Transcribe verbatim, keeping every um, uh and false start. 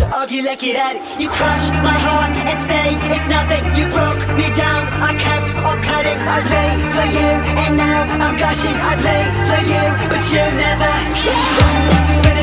argue, let's get at it. You crush my heart and say it's nothing. You broke me down, I kept on cutting. I lay for you, and now I'm gushing. I play for you, but you never came.